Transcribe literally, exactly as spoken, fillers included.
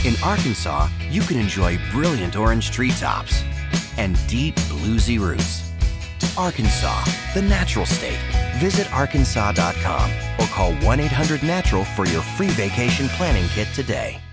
In Arkansas, you can enjoy brilliant orange treetops and deep bluesy roots. Arkansas, the natural state. Visit arkansas dot com or call one eight hundred natural for your free vacation planning kit today.